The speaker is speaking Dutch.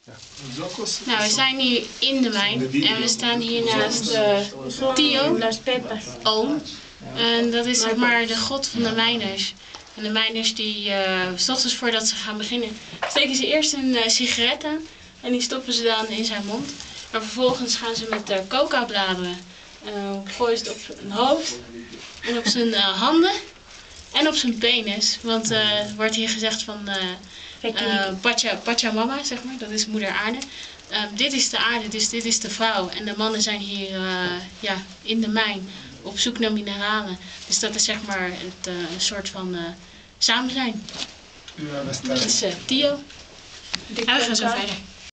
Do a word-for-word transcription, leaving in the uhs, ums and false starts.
Nou, we zijn nu in de mijn en we staan hier naast uh, Tio, oom. En dat is zeg maar de god van de mijners. En de mijners die, uh, 's ochtends voordat ze gaan beginnen, steken ze eerst een uh, sigaret aan en die stoppen ze dan in zijn mond. Maar vervolgens gaan ze met uh, coca-bladeren, uh, gooien ze het op zijn hoofd en op zijn uh, handen en op zijn penis. Want uh, er wordt hier gezegd van uh, uh, Pacha, Pachamama, zeg maar, dat is moeder aarde. Uh, dit is de aarde, dus dit is de vrouw. En de mannen zijn hier uh, ja, in de mijn op zoek naar mineralen. Dus dat is zeg maar het, uh, een soort van uh, samen zijn. Dat is uh, Tio. En we gaan zo verder.